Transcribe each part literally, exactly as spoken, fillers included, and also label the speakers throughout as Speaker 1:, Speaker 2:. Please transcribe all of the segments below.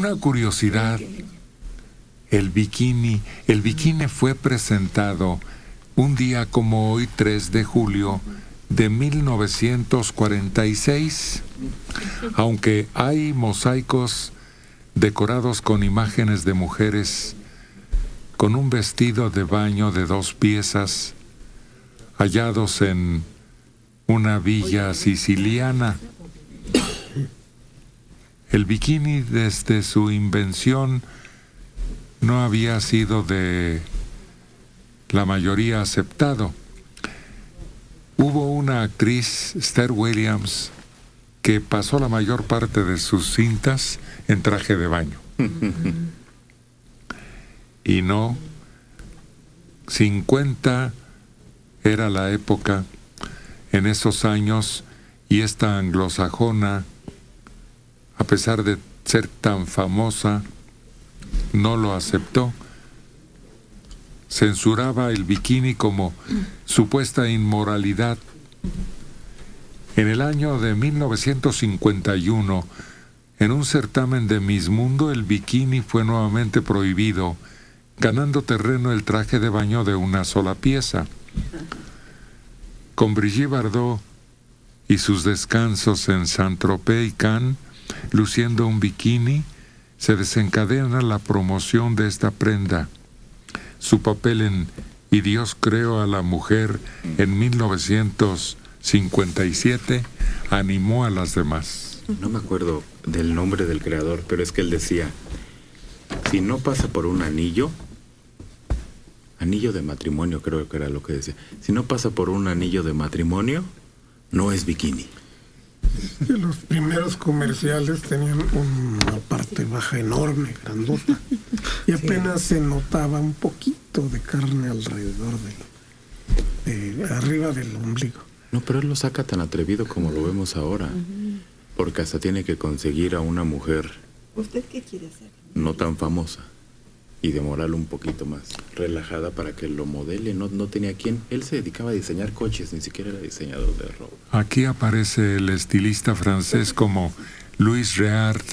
Speaker 1: Una curiosidad, el bikini, el bikini fue presentado un día como hoy, tres de julio de mil novecientos cuarenta y seis, aunque hay mosaicos decorados con imágenes de mujeres con un vestido de baño de dos piezas hallados en una villa siciliana. El bikini desde su invención no había sido de la mayoría aceptado. Hubo una actriz, Esther Williams, que pasó la mayor parte de sus cintas en traje de baño. Y no, cincuenta era la época en esos años, y esta anglosajona, a pesar de ser tan famosa, no lo aceptó. Censuraba el bikini como supuesta inmoralidad. En el año de mil novecientos cincuenta y uno, en un certamen de Miss Mundo, el bikini fue nuevamente prohibido, ganando terreno el traje de baño de una sola pieza. Con Brigitte Bardot y sus descansos en Saint-Tropez y Cannes, luciendo un bikini, se desencadena la promoción de esta prenda. Su papel en Y Dios creó a la mujer en mil novecientos cincuenta y siete animó a las demás.
Speaker 2: No me acuerdo del nombre del creador, pero es que él decía, si no pasa por un anillo, anillo de matrimonio creo que era lo que decía, si no pasa por un anillo de matrimonio, no es bikini.
Speaker 3: Los primeros comerciales tenían una parte baja enorme, grandota, y apenas sí se notaba un poquito de carne alrededor de, de arriba del ombligo.
Speaker 2: No, pero él lo saca tan atrevido como lo vemos ahora, uh-huh. porque hasta tiene que conseguir a una mujer.
Speaker 4: ¿Usted qué quiere hacer?
Speaker 2: No tan famosa y de moral un poquito más relajada para que lo modele. No, no tenía quien. Él se dedicaba a diseñar coches, ni siquiera era diseñador de ropa.
Speaker 1: Aquí aparece el estilista francés como Louis Réard.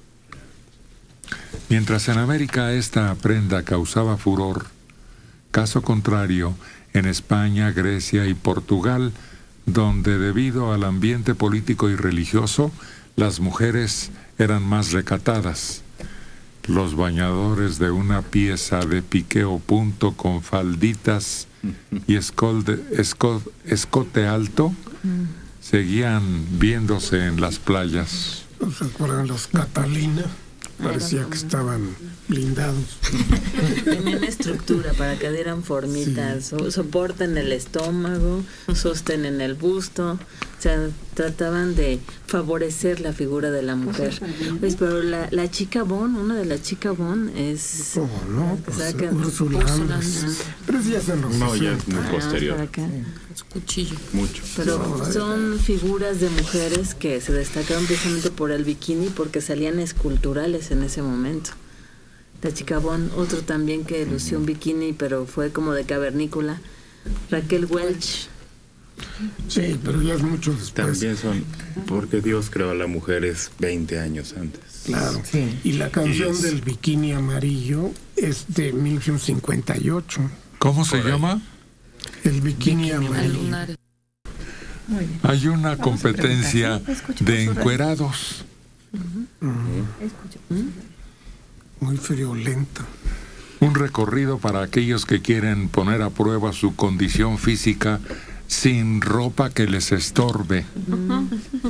Speaker 1: Mientras en América esta prenda causaba furor, caso contrario, en España, Grecia y Portugal, donde debido al ambiente político y religioso, las mujeres eran más recatadas. Los bañadores de una pieza de piqué o punto con falditas y escolde, esco, escote alto seguían viéndose en las playas.
Speaker 3: ¿No se acuerdan los Catalina? Parecía que estaban blindados.
Speaker 5: Tenían estructura para que dieran formitas, sí. so, soporte en el estómago, sostén en el busto. O sea, trataban de favorecer la figura de la mujer. Pues, pero la, la chica Bon, una de las chicas Bon es...
Speaker 3: Oh, no, pues,
Speaker 5: o sea, que,
Speaker 3: Úrsula Andress. Pero ya se nos
Speaker 2: No, ya es muy
Speaker 5: ah,
Speaker 2: posterior.
Speaker 5: Es
Speaker 4: cuchillo.
Speaker 2: Mucho.
Speaker 5: Pero no, son figuras de mujeres que se destacaron precisamente por el bikini, porque salían esculturales en ese momento. La chica Bon, otro también que lució un bikini, pero fue como de cavernícola. Raquel Welch.
Speaker 3: Sí, pero ya es mucho después.
Speaker 2: También son, porque Dios creó a la mujer es veinte años antes.
Speaker 3: Claro, sí. Y la canción
Speaker 2: es...
Speaker 3: del bikini amarillo es de mil novecientos cincuenta y ocho.
Speaker 1: ¿Cómo se llama?
Speaker 3: El bikini, bikini amarillo.
Speaker 1: Hay una competencia de encuerados.
Speaker 3: Uh-huh. Uh-huh. Muy friolenta.
Speaker 1: Un recorrido para aquellos que quieren poner a prueba su condición física sin ropa que les estorbe. Uh-huh.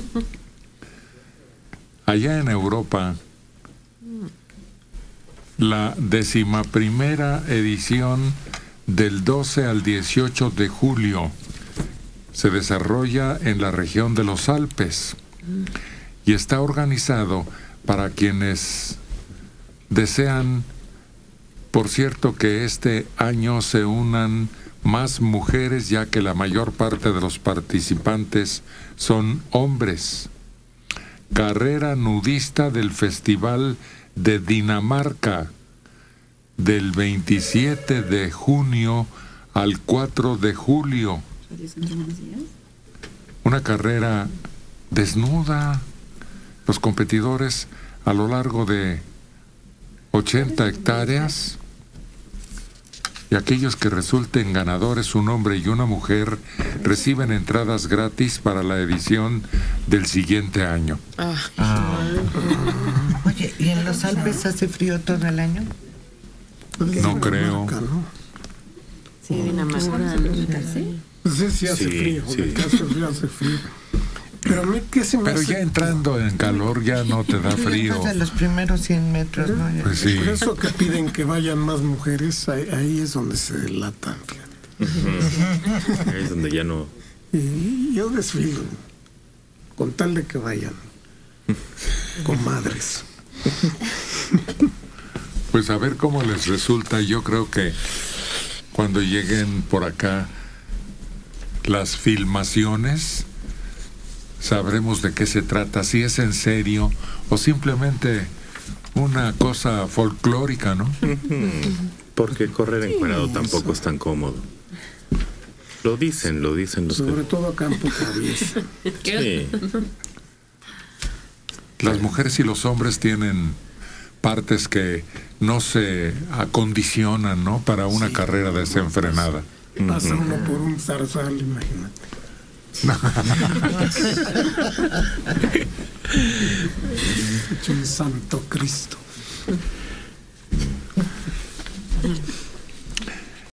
Speaker 1: Allá en Europa, la decimaprimera edición del doce al dieciocho de julio se desarrolla en la región de los Alpes y está organizado para quienes desean, por cierto, que este año se unan más mujeres, ya que la mayor parte de los participantes son hombres. Carrera nudista del Festival de Dinamarca, del veintisiete de junio al cuatro de julio. Una carrera desnuda. Los competidores a lo largo de ochenta hectáreas. Y aquellos que resulten ganadores, un hombre y una mujer, reciben entradas gratis para la edición del siguiente año.
Speaker 4: Ah.
Speaker 6: Ah. Oye, ¿y en los Alpes hace frío todo el año?
Speaker 1: No creo.
Speaker 4: Sí, hay una marca.
Speaker 5: ¿Sí?
Speaker 3: Pues sí, sí hace
Speaker 2: Sí,
Speaker 3: frío,
Speaker 2: sí.
Speaker 3: en caso sí hace frío. Pero a mí, ¿qué se me
Speaker 1: Pero
Speaker 3: hace?
Speaker 1: ya entrando en calor ya no te da frío.
Speaker 6: Después de los primeros cien metros, ¿no? Ya-
Speaker 1: Pues sí.
Speaker 3: Por eso que piden que vayan más mujeres, ahí, ahí es donde se delatan. fíjate.
Speaker 2: Ahí es donde ya no...
Speaker 3: Y yo desfilo, con tal de que vayan comadres.
Speaker 1: Pues a ver cómo les resulta. Yo creo que cuando lleguen por acá las filmaciones, sabremos de qué se trata, si es en serio o simplemente una cosa folclórica, ¿no?
Speaker 2: Porque correr encuerado tampoco es tan cómodo. Lo dicen, lo dicen los
Speaker 3: Sobre
Speaker 2: que...
Speaker 3: todo a campo traviesa.
Speaker 2: Sí.
Speaker 1: Las mujeres y los hombres tienen partes que no se acondicionan, ¿no? Para una
Speaker 3: Sí,
Speaker 1: carrera
Speaker 3: no,
Speaker 1: desenfrenada.
Speaker 3: Pasa uno por un zarzal, imagínate. Hecho un santo Cristo.